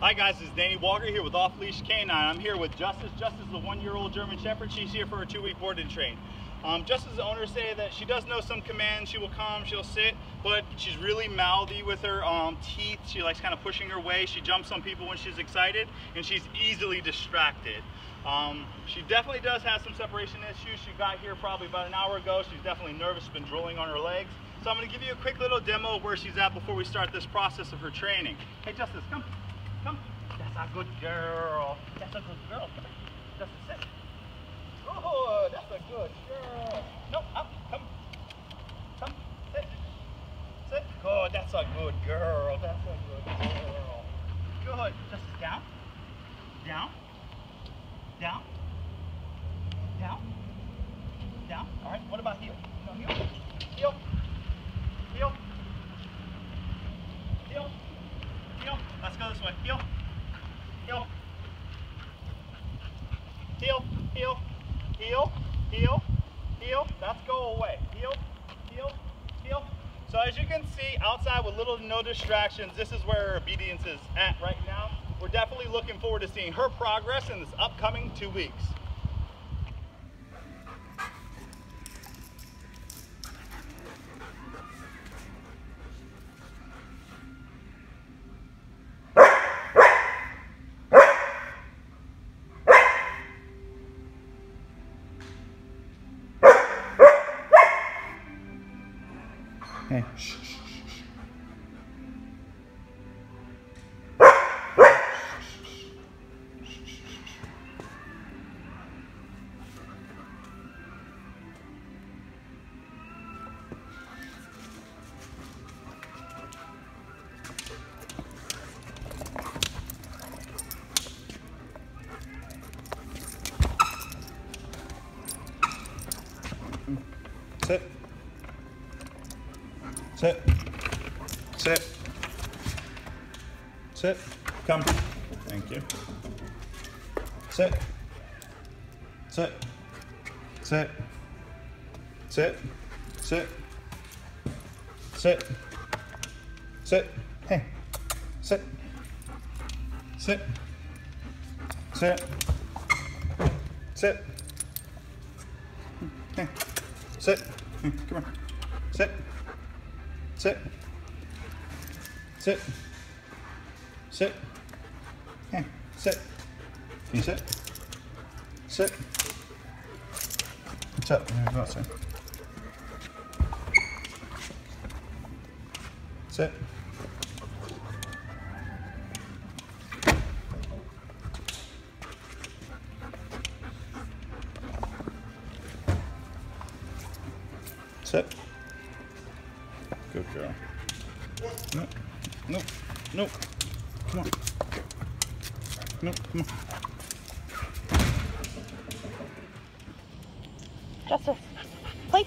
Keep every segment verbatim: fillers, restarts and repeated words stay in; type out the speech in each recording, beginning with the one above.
Hi guys, this is Danny Walker here with Off Leash Canine. I'm here with Justice. Justice is a one-year-old German Shepherd. She's here for a two-week board and train. Um, Justice's owner say that she does know some commands. She will come, she'll sit, but she's really mouthy with her um, teeth. She likes kind of pushing her way. She jumps on people when she's excited, and she's easily distracted. Um, she definitely does have some separation issues. She got here probably about an hour ago. She's definitely nervous, been drooling on her legs. So I'm going to give you a quick little demo of where she's at before we start this process of her training. Hey Justice, come. Come. That's a good girl. That's a good girl. Come here. Justice, sit. Good. That's a good girl. No, up. Come. Come. Sit. Sit. Good. That's a good girl. That's a good girl. Good. Justice, down. Down. Down. Down. Down. All right. What about heel? No, heel. Heel. Heel. Heel. Heel. Let's go this way. Heel. Heel. Heel. Heel. Heel. Heel. Heel. That's go away. Heel. Heel. Heel. So as you can see, outside with little to no distractions, this is where her obedience is at right now. We're definitely looking forward to seeing her progress in this upcoming two weeks. Hey. Shh, shh, shh, shh. Sit. Sit. Sit. Sit. Come. Thank you. Sit. Sit. Sit. Sit. Sit. Sit. Sit. Hey. Sit. Sit. Sit. Sit. Hey. Sit. Hey, come on. Sit. Sit. Sit. Sit. Hey, sit. Can you sit? Sit. What's up? Go outside. Sit. Sit. Good girl. No, no, no. Come on. No, come on. Justice, please.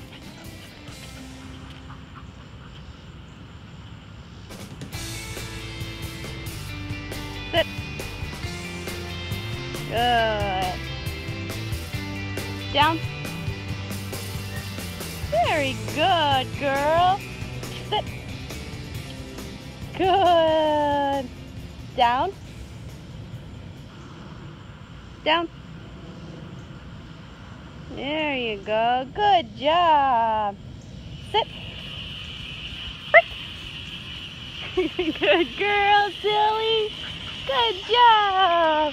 Sit. Good. Down. Very good, girl. Sit. Good. Down. Down. There you go. Good job. Sit. Good girl, silly. Good job.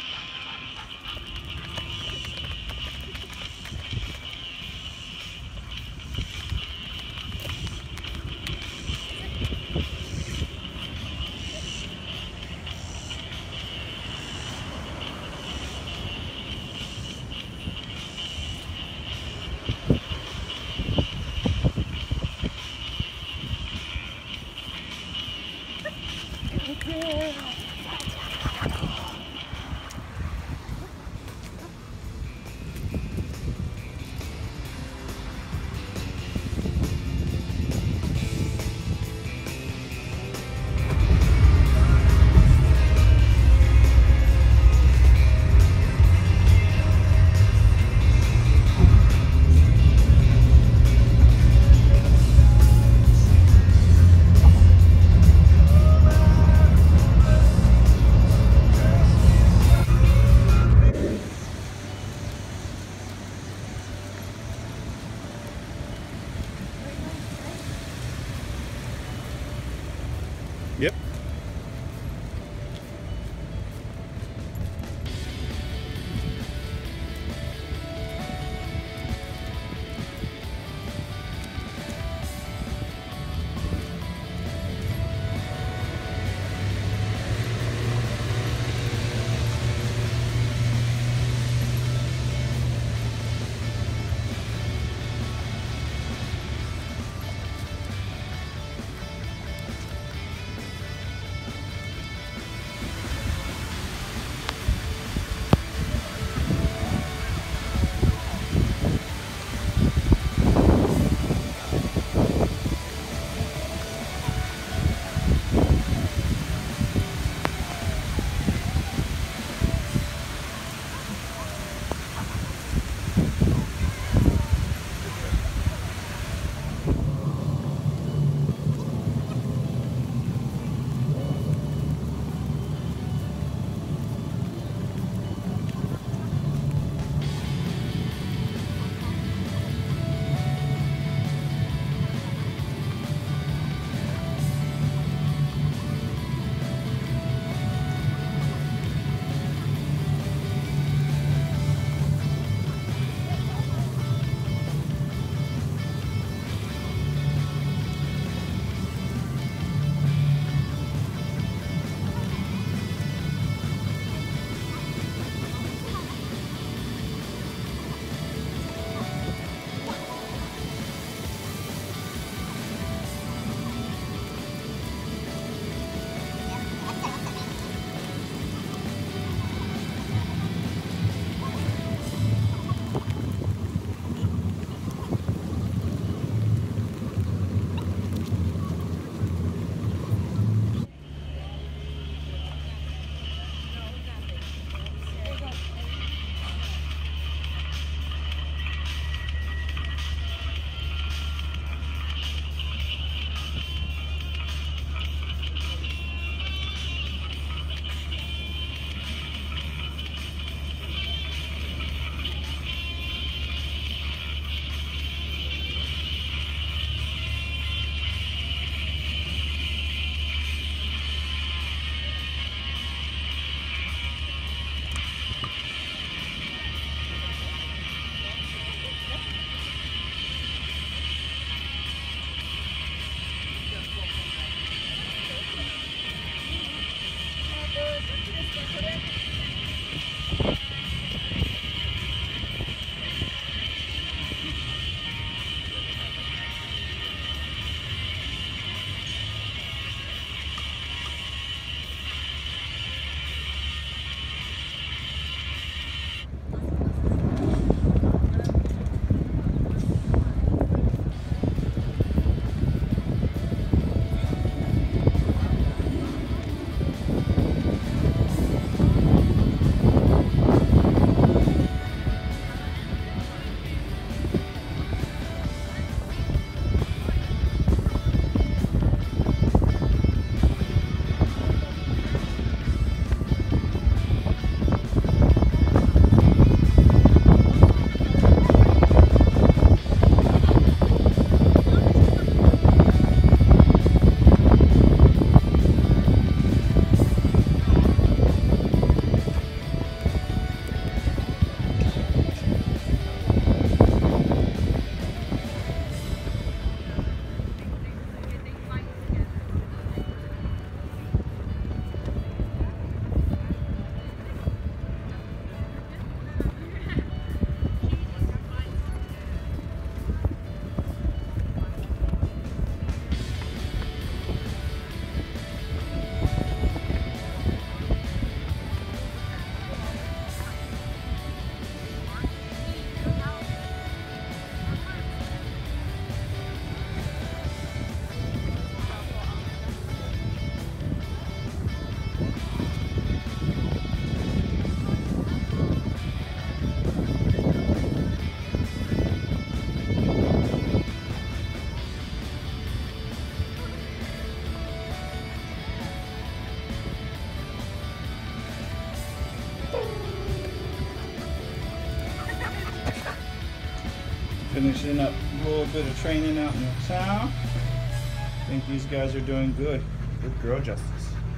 Finishing up a little bit of training out in the town. I think these guys are doing good. Good girl, Justice.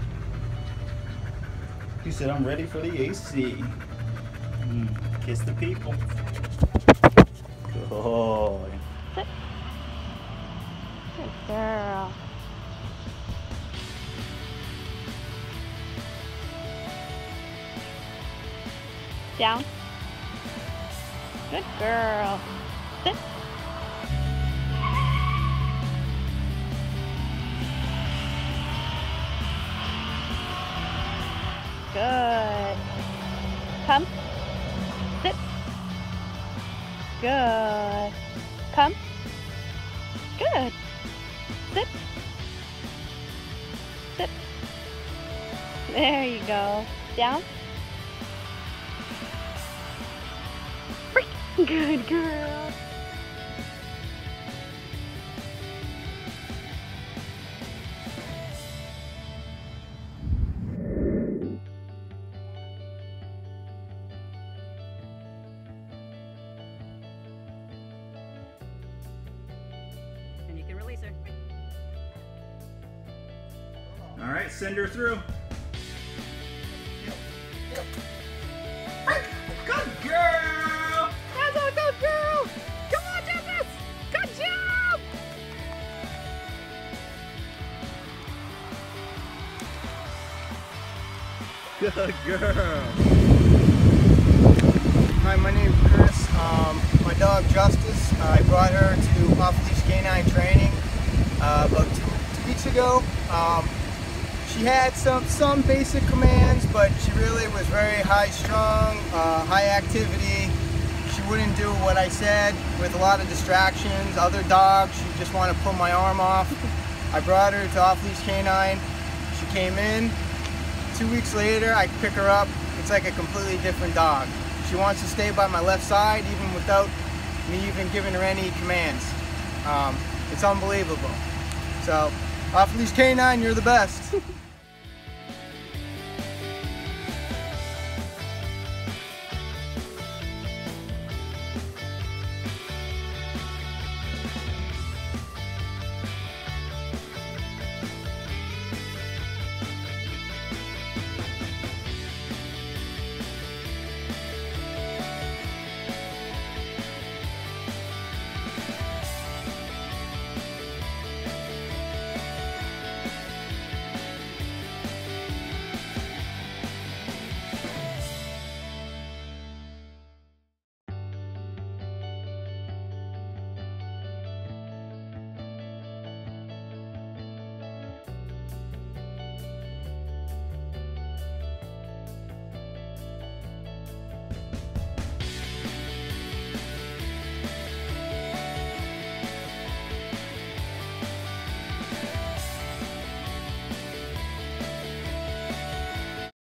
He said, I'm ready for the A C. Mm, kiss the people. Good. Good girl. Down. Good girl. Sit. Good. Come. Sit. Good. Come. Good. Sit. Sit. There you go. Down. Good girl. And you can release her. All right, send her through. Good girl. That's a good girl. Come on, Justice. Good job. Good girl. Hi, my name is Chris. Um, my dog Justice, uh, I brought her to off-leash canine training uh, about two, two weeks ago. Um, she had some, some basic commands, but she really was very high-strung, uh, high activity. She wouldn't do what I said with a lot of distractions. Other dogs, she'd just want to pull my arm off. I brought her to off-leash canine. She came in. Two weeks later, I pick her up. It's like a completely different dog. She wants to stay by my left side even without me even giving her any commands. Um, it's unbelievable. So, off-leash canine, you're the best.